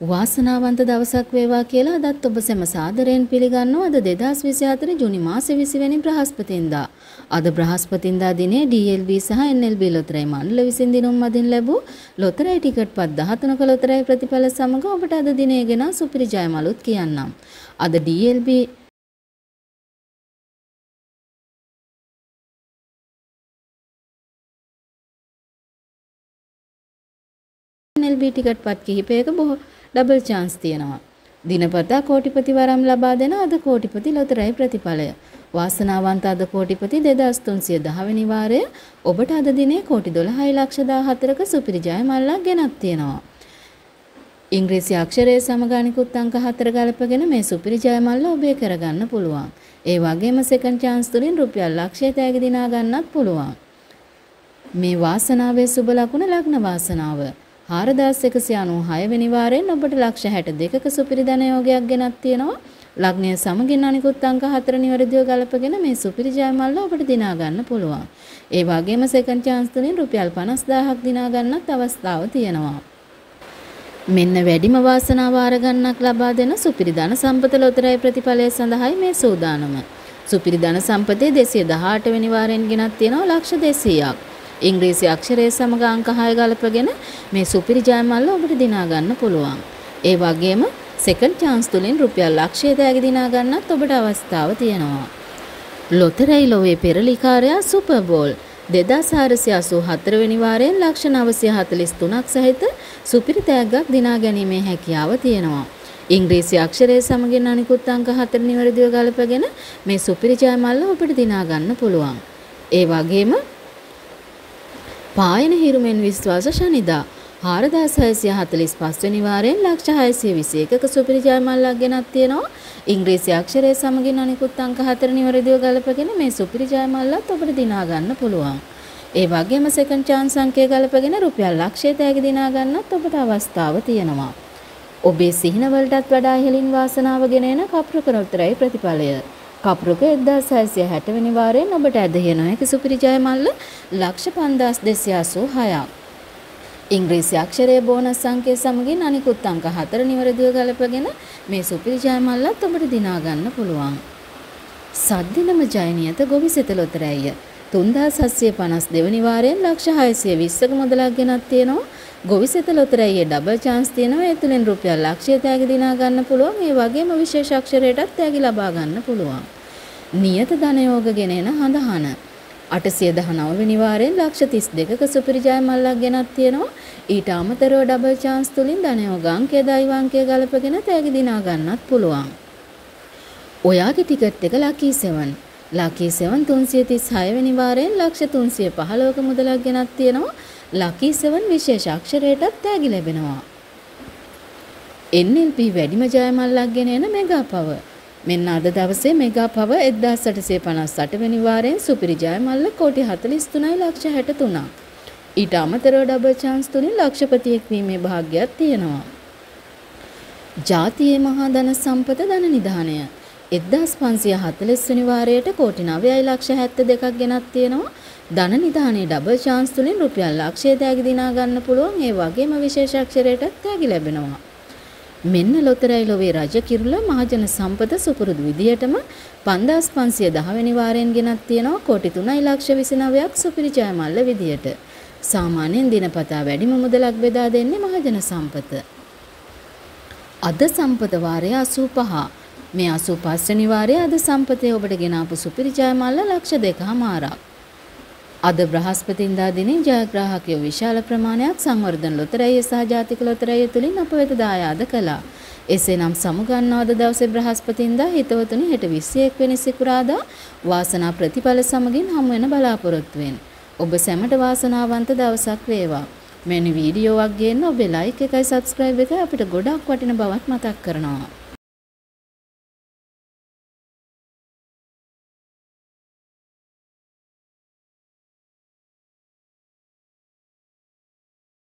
වාසනාවන්ත දවසක් වේවා කියලා අදත් ඔබ සැම සාදරයෙන් පිළිගන්නවා. අද 2024 ජූනි මාසේ 20 වෙනි බ්‍රහස්පතින්දා. අද බ්‍රහස්පතින්දා දිනේ DLB සහ NLB ලොතරැයි මණ්ඩල විසින් දිනුම් මදින් ලැබූ ලොතරැයි ටිකට් පත් 13ක ලොතරැයි ප්‍රතිඵල සමග ඔබට අද දිනේ ගෙන සුපිරි ජයමලුත් කියන්නම්. අද DLB NLB ටිකට් පත් කිහිපයක බොහෝ ඩබල් chance තියෙනවා. දිනපතා කෝටිපති වරම් ලබා දෙන අද කෝටිපති ලොතරැයි ප්‍රතිඵලය. වාසනාවන්ත අද කෝටිපති 2310 වෙනි වාරය ඔබට අද දිනේ කෝටි 12,14ක සුපිරි ජය මල්ලක් ගෙනත් තියෙනවා. ඉංග්‍රීසි අක්ෂරයේ සමග අනිකුත් අංක 4 ගලපගෙන මේ සුපිරි ජය මල්ල ඔබේ කරගන්න පුළුවන්. ඒ වගේම සෙකන්ඩ් chance තුලින් රුපියල් ලක්ෂය තෑගි දිනා ගන්නත් පුළුවන්. මේ වාසනාවේ සුබ ලකුණ ලග්න වාසනාව. 4196 වෙනි වාරයෙන් ඔබට ලක්ෂ 62ක සුපිරි ධන යෝගයක් ගෙනත් තියෙනවා. ලග්නය සමගින් අනිකුත් අංක 4 නිවැරදිව ගලපගෙන මේ සුපිරි ජය මල්ල ඔබට දිනා ගන්න පුළුවන්. ඒ වගේම සෙකන්ඩ් chance තුලින් රුපියල් 50000ක් දිනා ගන්නත් අවස්ථාව තියෙනවා. මෙන්න වැඩිම වාසනාව ආරගන්නක් ලබා දෙන සුපිරි ධන සම්පත ලොතරැයි ප්‍රතිඵලය සඳහායි මේ සූදානම. සුපිරි ධන සම්පතේ 218 වෙනි වාරයෙන් ගෙනත් තියෙනවා ලක්ෂ 200ක්. ඉංග්‍රීසි අක්ෂරයේ සමග අංක 6 ගලපගෙන මේ සුපිරි ජය මල්ල ඔබට දිනා ගන්න පුළුවන්. ඒ වගේම සෙකන්ඩ් chance තුලින් රුපියල් ලක්ෂය තෑගි දිනා ගන්නත් ඔබට අවස්ථාව තියෙනවා. ලොතරැයි ලොවේ පෙරලිකාරයා සුපර් බෝල් 2484 වෙනි වාරයෙන් ලක්ෂ 943ක් සහිත සුපිරි තෑග්ගක් දිනා ගැනීමේ හැකියාව තියෙනවා. ඉංග්‍රීසි අක්ෂරයේ සමගින් අනිකුත් අංක 4 නිවැරදිව ගලපගෙන මේ සුපිරි ජය මල්ල ඔබට දිනා ගන්න පුළුවන්. ඒ වගේම පායන හිරුමෙන් විශ්වාස ශනිදා 4645 වෙනි වාරයෙන් ලක්ෂ 621ක සුපිරි ජය මල්ලක් ගෙනත් තියෙනවා. ඉංග්‍රීසි අක්ෂරයේ සමගින් අනිකුත් අංක 4 නිවැරදිව ගලපගෙන මේ සුපිරි ජය මල්ලත් ඔබට දිනා ගන්න පුළුවන්. ඒ වගේම සෙකන්ඩ් chance අංකය ගලපගෙන රුපියල් ලක්ෂය තෑගි දිනා ගන්නත් ඔබට අවස්ථාව තියෙනවා. ඔබේ සිහින වලටත් වඩා ඉහළින් වාසනාව ගෙන එන කප්රුක ලොතරැයි ප්‍රතිඵලය. කප්රුක 1660 වෙනි වාරයෙන් ඔබට ඇදහිය නොහැකි සුපිරි ජය මල්ල ලක්ෂ 5286ක්. ඉංග්‍රීසි අක්ෂරයේ බෝනස් අංකයේ සමගින් අනිකුත් අංක 4 නිවැරදිව ගලපගෙන මේ සුපිරි ජය මල්ලත් ඔබට දිනා ගන්න පුළුවන්. සද්දිනම ජය නියත ගොවිසෙත ලොතරැයිය 3752 වෙනි වාරයෙන් ලක්ෂ 620ක මුදලක් ගෙනත් තියෙනවා. ගොවිසෙත ලොතරැයියේ ඩබල් chance තියෙනවා. ඒ තුලින් රුපියල් ලක්ෂය තෑගි දිනා ගන්න පුළුවන්. ඒ වගේම විශේෂ අක්ෂරයටත් තෑගි ලබා ගන්න පුළුවන්. නියත ධන යෝග ගෙන එන හඳහන 819 වෙනි වාරයෙන් ලක්ෂ 32ක සුපිරි ජය මල්ලක් ගෙනත් තියෙනවා. ඊට අමතරව ඩබල් chance තුලින් ධන යෝග අංකය දෛව අංකය ගලපගෙන තෑගි දිනා ගන්නත් පුළුවන්. ඔයාගේ ටිකට් එක ලකී 7 ලකී 7 336 වෙනි වාරයෙන් ලක්ෂ 315ක මුදලක් ගෙනත් තියෙනවා. ලකී 7 විශේෂ අක්ෂරයටත් තෑගි ලැබෙනවා. NLP වැඩිම ජය මල්ලක් ගෙන එන මෙගා පව. මෙන්න අද දවසේ මෙගා පව 1858 වෙනි වාරයෙන් සුපිරි ජය මල්ල කෝටි 43යි ලක්ෂ 63ක්. ඊට අමතරව ඩබල් chance තුලින් ලක්ෂපතියෙක් වීමේ භාග්‍යයක් තියෙනවා. ජාතියේ මහා ධන සම්පත ධන නිධානය 1540 වෙනි වාරයට කෝටි 9යි ලක්ෂ 72ක් ගෙනත් තියෙනවා. ධන නිධානයේ ඩබල් chance තුලින් රුපියල් ලක්ෂය තෑගි දිනා ගන්න පුළුවන්. ඒ වගේම විශේෂ අක්ෂරයටත් තෑගි ලැබෙනවා. මෙන්න ලොතරැයි ලොවේ රජ කිරුළ මහජන සම්පත සුපුරුදු විදියටම 5510 වෙනි වාරයෙන් ගෙනත් තියෙනවා. කෝටි 3යි ලක්ෂ 29ක් සුපිරි ජය මල්ල විදියට. සාමාන්‍යයෙන් දිනපතා වැඩිම මුදලක් බෙදා දෙන්නේ මහජන සම්පත. අද සම්පත වාරය 85. මේ 85 වෙනි වාරයේ අද සම්පතේ ඔබට ගෙන ආපු සුපිරි ජය මල්ල ලක්ෂ 2මාරක්. අද බ්‍රහස්පතින්දා දිනේ ජයග්‍රාහකයෝ විශාල ප්‍රමාණයක් සංවර්ධන ලොතරැයිය සහ ජාතික ලොතරැයිය තුලින් අප වෙත දායාද කළා. එසේනම් සමුගන්නා අද දවසේ බ්‍රහස්පතින්දා හිතවතුනි හෙට 21 වෙනි සිකුරාදා වාසනා ප්‍රතිඵල සමගින් හමු වෙන බලාපොරොත්තු වෙන්න. ඔබ සැමට වාසනාවන්ත දවසක් වේවා. මෙන්න වීඩියෝවක් ගේන්න ඔබේ ලයික් එකයි සබ්ස්ක්‍රයිබ් එකයි අපිට ගොඩක් වටින බවත් මතක් කරනවා.